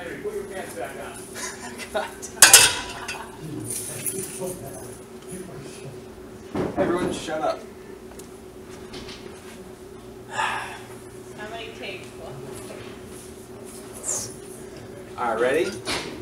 Henry, put your pants back on. Everyone shut up. How many takes? Alright, ready?